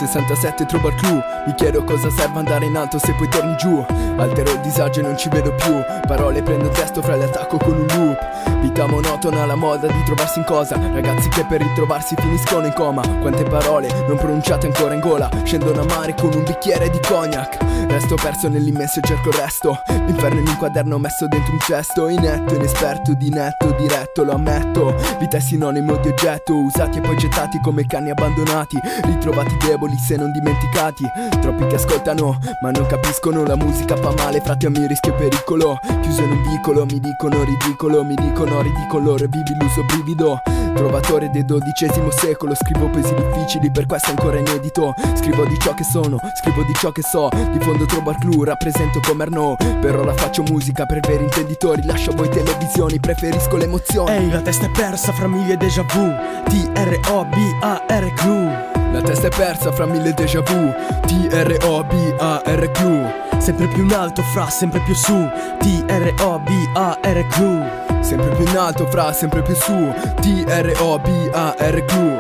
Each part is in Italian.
67 trova il clou. Mi chiedo cosa serve andare in alto se poi torni giù. Altero il disagio e non ci vedo più. Parole prendo testo fra l'attacco con un loop. Vita monotona, la moda di trovarsi in cosa. Ragazzi che per ritrovarsi finiscono in coma. Quante parole non pronunciate ancora in gola. Scendono a mare con un bicchiere di cognac. Resto perso nell'immenso e cerco il resto. L'inferno in un quaderno messo dentro un cesto. Inetto, inesperto, di netto, diretto, lo ammetto. Vita è sinonimo di oggetto. Usati e poi gettati come cani abbandonati. Ritrovati deboli se non dimenticati. Troppi che ascoltano ma non capiscono. La musica fa male, frate, a mio rischio e pericolo. Chiuso in un vicolo, mi dicono ridicolo. Mi dicono ridicolo, revivi l'uso brivido. Trovatore del XII secolo. Scrivo poesie difficili, per questo ancora inedito. Scrivo di ciò che sono, scrivo di ciò che so. Di fondo trovo il clou, rappresento come Arnaud. Per ora faccio musica per veri intenditori. Lascio a voi televisioni, preferisco le emozioni. Ehi, la testa è persa fra mille déjà vu. T-R-O-B-A-R clou. La testa è persa fra mille déjà vu. T-R-O-B-A-R clou. Sempre più in alto fra, sempre più su. T-R-O-B-A-R clou. Sempre più in alto fra, sempre più su. T-R-O-B-A-R clou.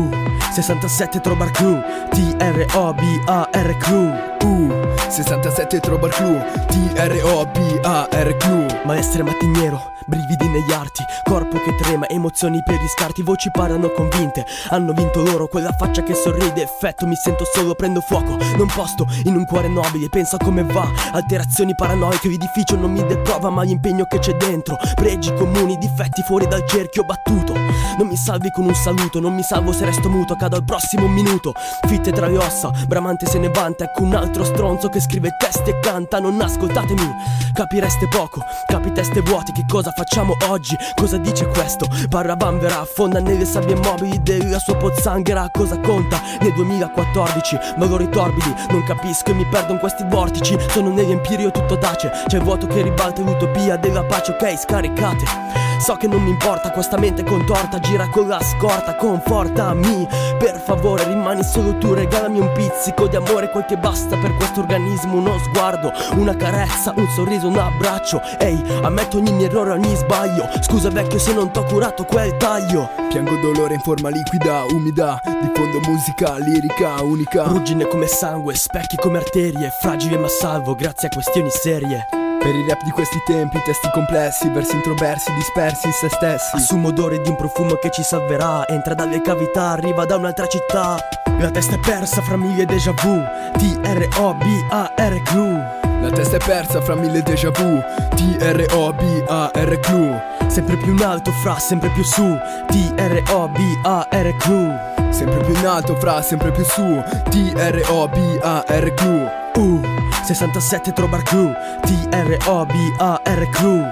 67 trova il clou. T-R-O-B-A-R clou. 67 trova il clou. T-R-O-B-A-R clou. Maestre mattiniero, brividi negli arti. Corpo che trema, emozioni per gli scarti. Voci parlano convinte, hanno vinto loro. Quella faccia che sorride, effetto, mi sento solo, prendo fuoco. Non posto in un cuore nobile, penso a come va. Alterazioni paranoiche, l'edificio non mi deprova ma l'impegno che c'è dentro. Pregi comuni, difetti fuori dal cerchio battuto. Non mi salvi con un saluto, non mi salvo se resto muto. Cado al prossimo minuto, fitte tra le ossa. Bramante se ne vanta, ecco un altro stronzo che scrive testi e canta. Non ascoltatemi, capireste poco. Capi teste vuoti, che cosa facciamo oggi? Cosa dice questo? Paravanvera affonda nelle sabbie mobili della sua pozzanghera. Cosa conta nel 2014? Valori torbidi, non capisco e mi perdo in questi vortici. Sono nell'empirio, tutto tace. C'è il vuoto che ribalta l'utopia della pace. Ok, scaricate. So che non mi importa, questa mente contorta gira con la scorta. Confortami, per favore, rimani solo tu. Regalami un pizzico di amore, quel che basta per questo organismo. Uno sguardo, una carezza, un sorriso, un abbraccio. Ehi, ammetto ogni mio errore, ogni sbaglio. Scusa vecchio se non t'ho curato quel taglio. Piango dolore in forma liquida, umida. Diffondo musica lirica unica. Ruggine come sangue, specchi come arterie. Fragile ma salvo grazie a questioni serie. Per il rap di questi tempi, testi complessi, versi introversi, dispersi in se stessi. Assumo odore di un profumo che ci salverà. Entra dalle cavità, arriva da un'altra città. La testa è persa fra mille déjà vu. T-R-O-B-A-R clou. La testa è persa fra mille déjà vu. T-R-O-B-A-R clou. Sempre più in alto fra, sempre più su. T-R-O-B-A-R clou. Sempre più in alto fra, sempre più su. T-R-O-B-A-R clou. 67 trova il clou. T-R-O-B-A-R clou.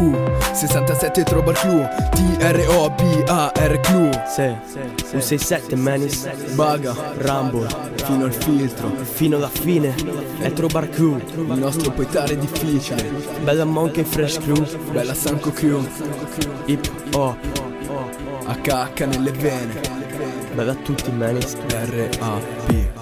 67 trova il clou. T-R-O-B-A-R clou. Un 6-7 manis. Baga, Rumble, fino al filtro, fino alla fine. È trovar crew. il nostro poetare è difficile. Bella Monkey Fresh Crew. Bella Sanko Crew. Hip hop. HH nelle vene. Bella a tutti manis. R-A-P.